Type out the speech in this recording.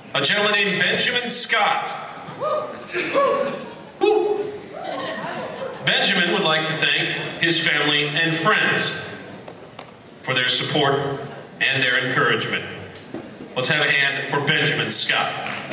a gentleman named Benjamin Scott. Benjamin would like to thank his family and friends for their support and their encouragement. Let's have a hand for Benjamin Scott.